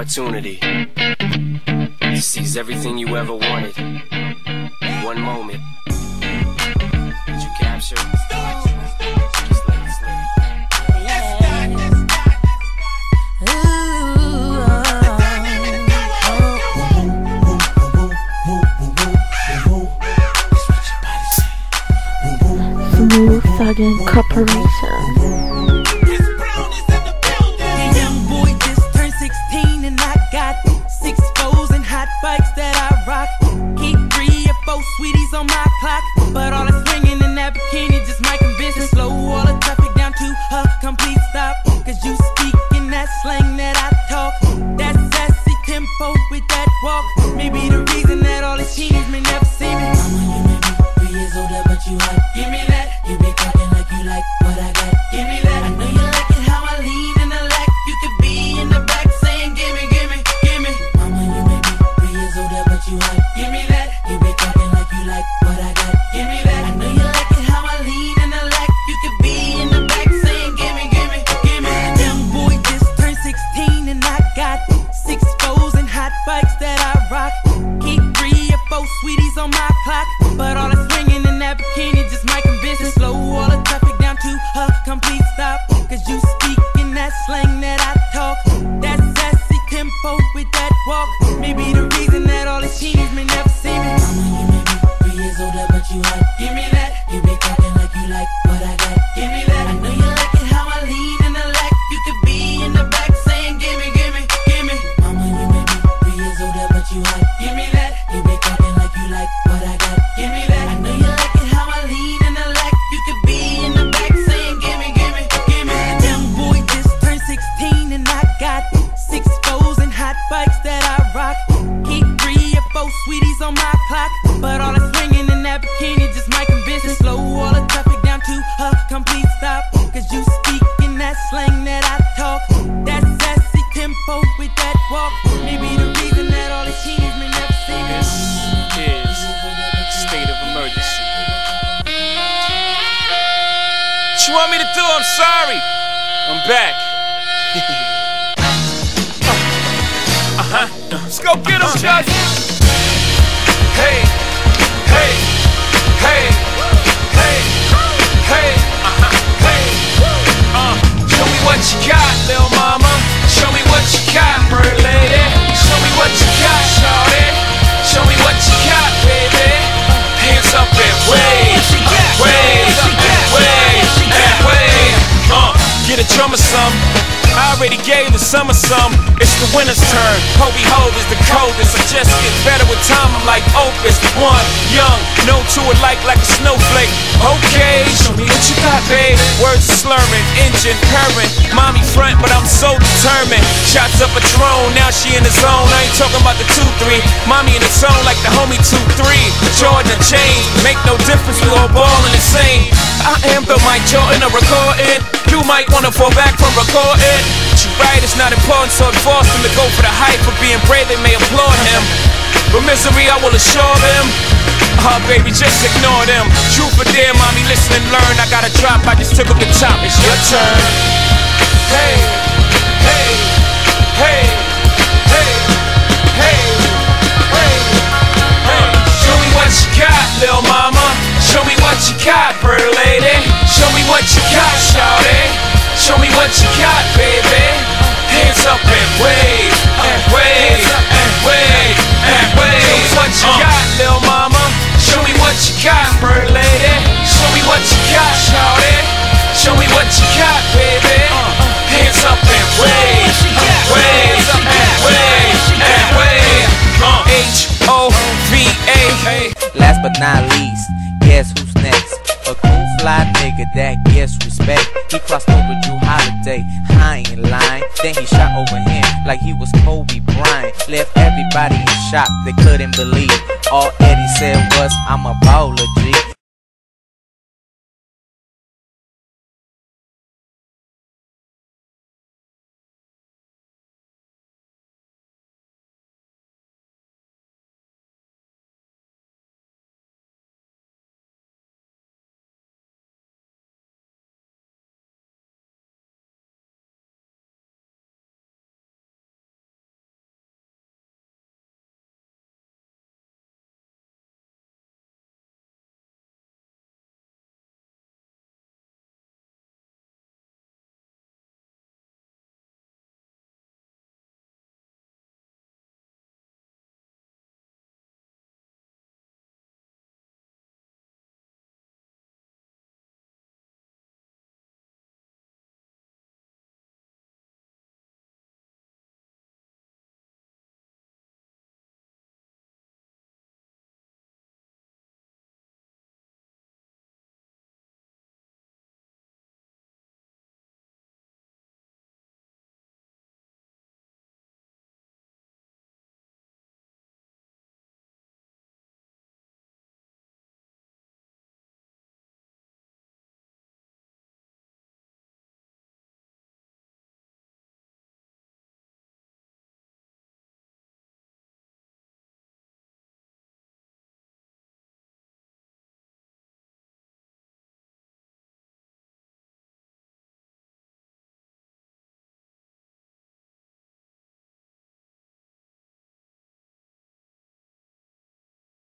opportunity to seize everything you ever wanted. One moment. Did you capture it? Just let it slip. Smooth Thuggin' Corporation. Sweeties on my clock, but all that's ringing in that bikini just might convince and slow all the traffic down to a complete stop. Cause you speak in that slang that I talk, that sassy tempo with that walk. Maybe the reason that all these teens may never see me. Mama, you may be 3 years older, but you hot. Give me that. You be talking like you like what I got. Give me that. I know you like it how I lean in the lack. You could be in the back saying gimme, gimme, gimme. Mama, you may be 3 years older, but you hot. Give me that. You be talking like what I got, give me that. I know you like it how I lean in the lack. You could be in the back saying gimme, gimme, gimme. Young boy just turned 16 and I got 6 foes and hot bikes that I rock. Keep 3 or 4 sweeties on my clock, but all that's ringing in that bikini just might convince and slow all the traffic down to a complete stop. Cause you speak in that slang that I talk, that sassy tempo with that walk. Maybe the reason that all these teens may never see me. Older, but you hot. Give me that. You be talking like you like what I got. Give me that. I know you like it how I lean in the lack. You could be in the back saying gimme, gimme, gimme. Mama, you may be 3 years older, but you hot. Give me that. You be talking like you like what I got. Give me that. I know you like it how I lean in the lack. You could be in the back saying gimme, gimme, gimme. Young boy just turned 16 and I got 6 foes and hot bikes that I rock. Keep 3 or 4 sweeties on my clock, but all that's ringing in that bikini just might convince and slow all the traffic down to a complete stop. Cause you speak in that slang that I talk, that sassy tempo with that walk. Maybe the reason that all these teens may never see me. This is state of emergency. What you want me to do? I'm sorry. I'm back. Let's go get him, Chuck. Hey, hey, hey, hey, hey, hey. Show me what you got, lil' mama. Show me what you got, bird lady. Show me what you got, shawty. Show me what you got, baby. Hands up and wave, wave, wave, and wave. Get a drummer some. I already gave the summer some. It's the winter's turn. Ho behold is the coldest. I just get better with time. I'm like Opus. One, young, no to it like a snowflake. Okay, show me what you got, babe. Words are slurring, engine purring. Mommy front, but I'm so determined. Shots up a drone, now she in the zone. I ain't talking about the 2-3. Mommy in the zone like the homie 2-3. Jordan chain, make no difference. We all ballin' the same. I am the Mike Jordan of recording. You might wanna fall back from recording. But you right, it's not important, so it forced him to go for the hype. For being brave, they may applaud him, but misery, I will assure them. Baby, just ignore them. Truth or dare, mommy, listen and learn. I got a drop, I just took up the top. It's your turn. Hey, hey, hey, hey, hey, hey, hey. Show me what you got, lil' mama. Show me what you got, bird lady. Show me what you got, shawty. Show me what you got, baby. Hands up and wave, and wave, and wave, and wave. Show me what you got, lil' mama. Show me what you got, bird lady. Show me what you got, shawty. Show me what you got, baby. Hands up and wave, wave, and wave, and wave. H-O-V-A. Last but not least, guess who's next? A cool fly nigga that gets respect. He crossed over Drew Holiday, I ain't lying. Then he shot over him like he was Kobe Bryant. Left everybody in shock, they couldn't believe. All Eddie said was, I'm a baller, G.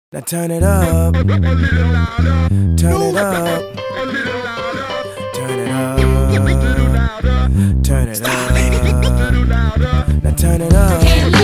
Now turn it up. Turn it up. Turn it up. Turn it up. Now turn it up.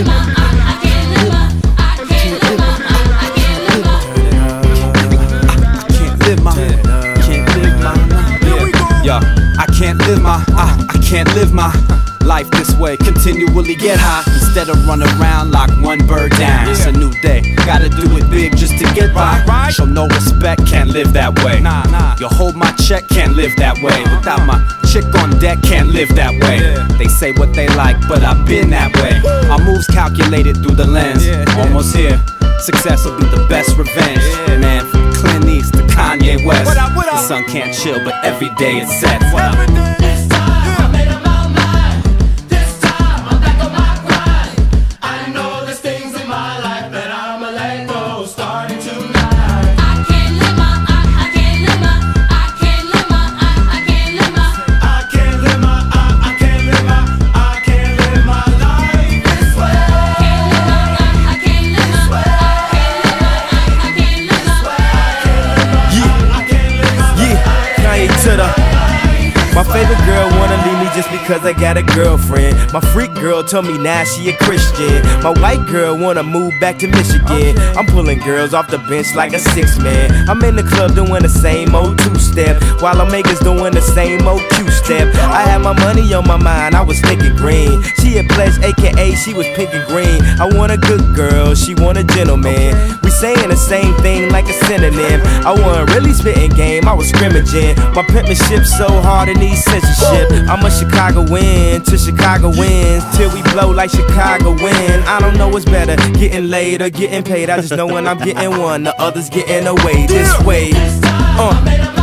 I can't live my life this way, continually get high instead of run around like one bird down. It's a new day, gotta do it big just to get by. Show no respect, can't live that way. You hold my check, can't live that way. Without my chick on deck, can't live that way. They say what they like, but I've been that way. Our moves calculated through the lens. Almost here, success will be the best revenge. Man, from Clint East to Kanye West, the sun can't chill, but every day it sets. This time I made up my mind. This time I'm back on my grind. I know there's things in my life that I'ma let go starting tonight. I can't live my I can't live my I can't live my I can't live my I can't live my I can't live my I can't live my life this way. I can't live my I can't live my I can't live my Kanye to the. My favorite girl wanna leave me just because I got a girlfriend. My freak girl told me now she a Christian. My white girl wanna move back to Michigan. I'm pulling girls off the bench like a 6-man. I'm in the club doing the same old two-step, while Omega's doing the same old Q-step. I had my money on my mind, I was thinking green. She a pledge, aka she was pink and green. I want a good girl, she want a gentleman. We saying the same thing like a synonym. I wasn't really spitting game, I was scrimmaging. My penmanship so hard it needs censorship. I'm a Chicago win to Chicago wins till we blow like Chicago win. I don't know what's better, getting laid or getting paid. I just know when I'm getting one, the others getting away this way.